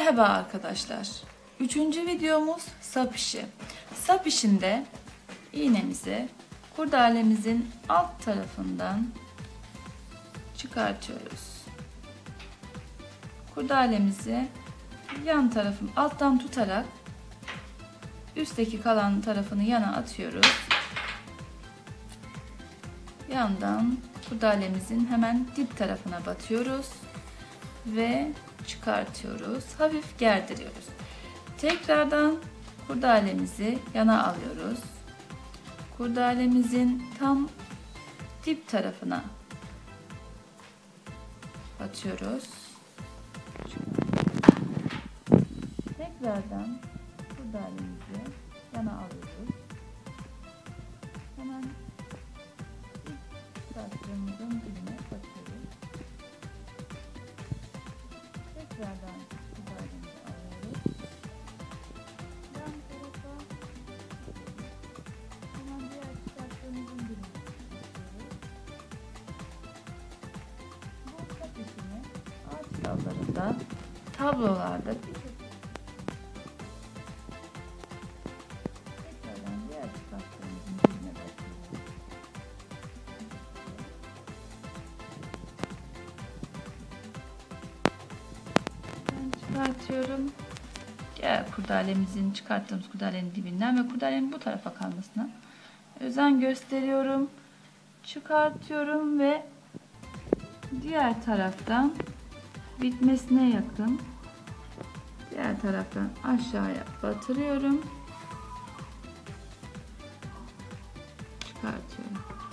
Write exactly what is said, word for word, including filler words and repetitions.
Merhaba arkadaşlar. Üçüncü videomuz sap işi. Sap işinde iğnemizi kurdalemizin alt tarafından çıkartıyoruz. Kurdalemizi yan tarafın alttan tutarak üstteki kalan tarafını yana atıyoruz. Yandan kurdalemizin hemen dip tarafına batıyoruz ve çıkartıyoruz. Hafif gerdiriyoruz. Tekrardan kurdalemizi yana alıyoruz. Kurdalemizin tam dip tarafına batıyoruz. Tekrardan kurdalemizi yana alıyoruz. Hemen ilk çıkarttığımızın dibine batıyoruz. Tekrardan kurdalemizi alıyoruz. Yan tarafa hemen diğer çıkarttığımızın dibine batıyoruz. Bu sap işini ağaç dallarında, tablolarda bir tekrardan diğer çıkarttığımızın dibine batıyoruz. Çıkartıyorum. Diğer kurdalemizin çıkarttığımız kurdalenin dibinden ve kurdalenin bu tarafa kalmasına özen gösteriyorum. Çıkartıyorum ve diğer taraftan bitmesine yakın diğer taraftan aşağıya batırıyorum. Çıkartıyorum.